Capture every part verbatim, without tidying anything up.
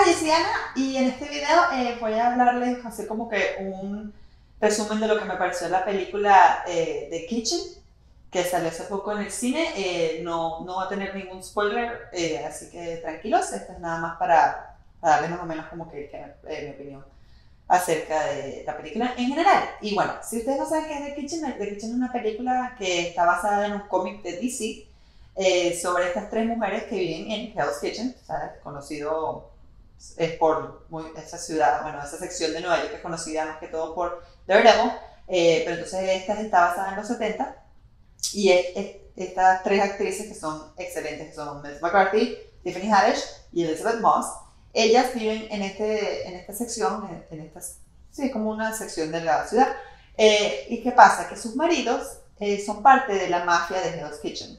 yo soy Ana y en este video eh, voy a hablarles, hacer como que un resumen de lo que me pareció la película eh, The Kitchen, que salió hace poco en el cine. Eh, no, no va a tener ningún spoiler, eh, así que tranquilos, esto es nada más para, para darles más o menos como que, que eh, mi opinión acerca de la película en general. Y bueno, si ustedes no saben qué es The Kitchen, The Kitchen es una película que está basada en un cómic de D C eh, sobre estas tres mujeres que viven en Hell's Kitchen, ¿sabes? Conocido es por muy, esa ciudad, bueno, esa sección de Nueva York que es conocida más que todo por Daredevil, eh, pero entonces esta está basada en los setenta y es, es, estas tres actrices que son excelentes, que son Melissa McCarthy, Tiffany Haddish y Elizabeth Moss. Ellas viven en, este, en esta sección, en, en esta, sí, como una sección de la ciudad. Eh, ¿Y qué pasa? Que sus maridos eh, son parte de la mafia de Hell's Kitchen.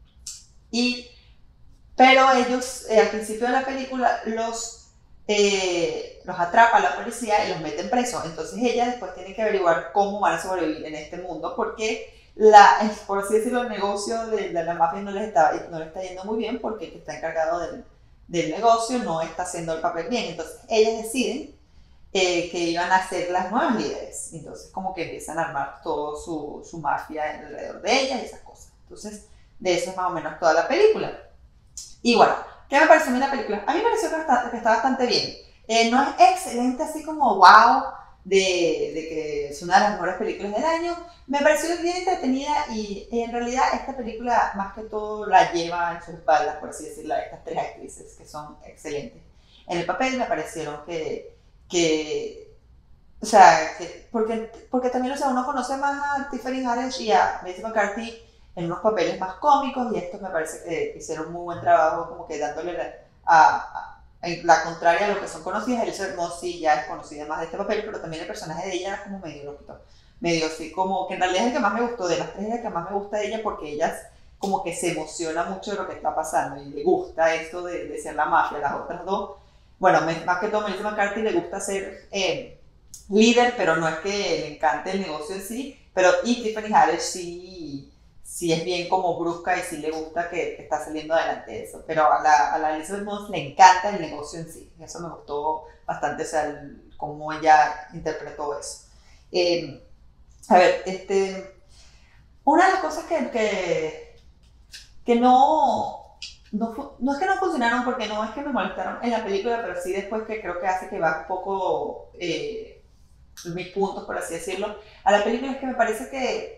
Y, pero ellos, eh, al principio de la película, los, eh, los atrapa la policía y los meten presos. Entonces ellas después tienen que averiguar cómo van a sobrevivir en este mundo, porque la, por así decirlo, el negocio de, de la mafia no les, está, no les está yendo muy bien, porque el que está encargado del del negocio no está haciendo el papel bien. Entonces ellas deciden eh, que iban a ser las nuevas líderes. Entonces como que empiezan a armar todo su, su mafia alrededor de ellas y esas cosas. Entonces de eso es más o menos toda la película. Y bueno, ¿qué me pareció a mí la película? A mí me pareció que está, que está bastante bien. Eh, no es excelente así como wow, de, de que es una de las mejores películas del año. Me pareció bien entretenida y en realidad esta película más que todo la lleva en sus espaldas, por así decirlo, a estas tres actrices que son excelentes. En el papel me parecieron que, que o sea, que, porque, porque también, o sea, uno conoce más a Tiffany Haddish y a Melissa McCarthy en unos papeles más cómicos, y estos me parece que hicieron un muy buen trabajo como que dándole la, a, a en la contraria a lo que son conocidas. Elizabeth Moss sí ya es conocida más de este papel, pero también el personaje de ella era como medio loquito, medio así como, que en realidad es el que más me gustó, de las tres es el que más me gusta de ella, porque ella como que se emociona mucho de lo que está pasando y le gusta esto de, de ser la mafia. Las otras dos, bueno, más que todo Melissa McCarthy le gusta ser eh, líder, pero no es que le encante el negocio en sí, pero y Tiffany Haddish sí, sí es bien como brusca y sí le gusta que, que está saliendo adelante de eso, pero a la, a la Elizabeth Moss le encanta el negocio en sí, y eso me gustó bastante, o sea, el, cómo ella interpretó eso. Eh, a ver, este, una de las cosas que, que, que no, no, no es que no funcionaron, porque no es que me molestaron en la película, pero sí después que creo que hace que va un poco eh, mis puntos, por así decirlo, a la película, es que me parece que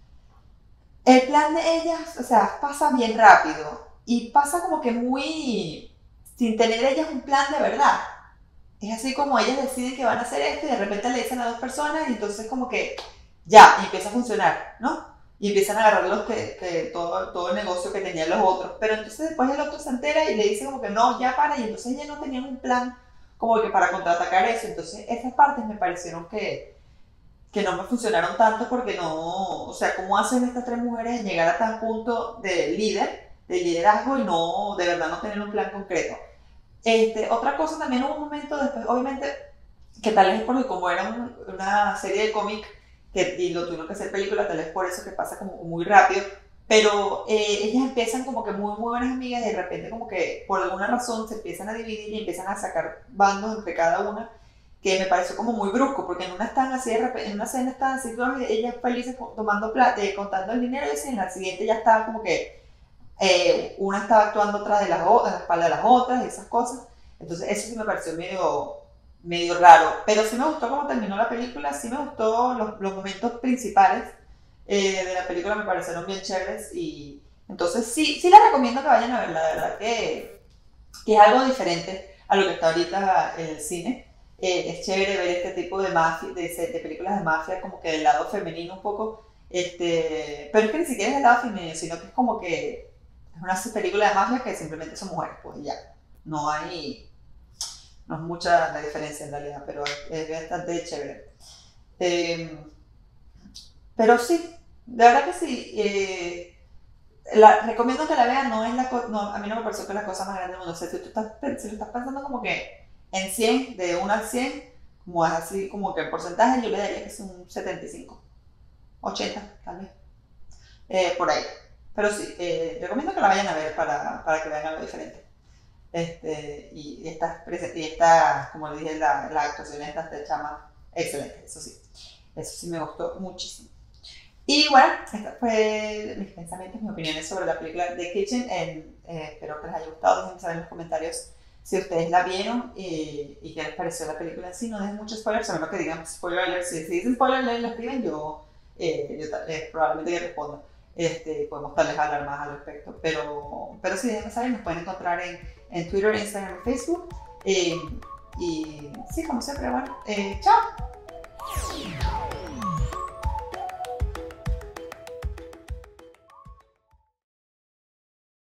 el plan de ellas, o sea, pasa bien rápido y pasa como que muy sin tener ellas un plan de verdad. Es así como ellas deciden que van a hacer esto y de repente le dicen a dos personas y entonces como que ya, y empieza a funcionar, ¿no? Y empiezan a agarrar los que, que todo, todo el negocio que tenían los otros. Pero entonces después el otro se entera y le dice como que no, ya para, y entonces ellas no tenían un plan como que para contraatacar eso. Entonces esas partes me parecieron que que no me funcionaron tanto, porque no, o sea, ¿cómo hacen estas tres mujeres en llegar a tal punto de líder, de liderazgo, y no, de verdad no tener un plan concreto? Este, otra cosa, también hubo un momento después, obviamente, que tal vez es porque como era un, una serie de cómic que, y lo tuvieron que hacer película, tal vez por eso que pasa como muy rápido, pero eh, ellas empiezan como que muy, muy buenas amigas y de repente como que por alguna razón se empiezan a dividir y empiezan a sacar bandos entre cada una, que me pareció como muy brusco, porque en una están así, de repente, en una escena están así, todas ellas felices tomando plata, eh, contando el dinero, y en la siguiente ya estaba como que eh, una estaba actuando atrás de las otras, a la espalda de las otras, y esas cosas. Entonces eso sí me pareció medio, medio raro, pero sí me gustó cómo terminó la película, sí me gustó los, los momentos principales eh, de la película, me parecieron bien chéveres, y entonces sí, sí les recomiendo que vayan a verla, la verdad que, que es algo diferente a lo que está ahorita en el cine. Eh, es chévere ver este tipo de, mafia, de, de películas de mafia, como que del lado femenino un poco, este, pero es que ni siquiera es del lado femenino, sino que es como que es una película de mafia que simplemente son mujeres, pues ya, no hay, no es mucha la diferencia en realidad, pero es bastante chévere. Eh, pero sí, de verdad que sí, eh, la, recomiendo que la vean. No es la, no, a mí no me pareció que es la cosa más grande del mundo. O sea, si tú estás, si lo estás pensando como que en cien, de uno al cien, como es así como que el porcentaje, yo le daría que es un setenta y cinco, ochenta tal vez, eh, por ahí. Pero sí, eh, recomiendo que la vayan a ver para, para que vean algo diferente. Este, y, y esta, y esta, como le dije, la, la actuación de esta chama, excelente, eso sí. Eso sí me gustó muchísimo. Y bueno, estos fue mis pensamientos, mis opiniones sobre la película The Kitchen. En, eh, espero que les haya gustado. Déjenme saber en los comentarios si ustedes la vieron y, y qué les pareció la película en sí. No dejen muchos spoilers, a menos que digan spoiler alert. Si, si dicen spoiler alert y lo escriben, yo, eh, yo eh, probablemente que responda. Este, podemos tal vez hablar más al respecto. Pero, pero sí, déjenme saber. Nos pueden encontrar en, en Twitter, Instagram y Facebook. Eh, y sí, como siempre, bueno, eh, chao.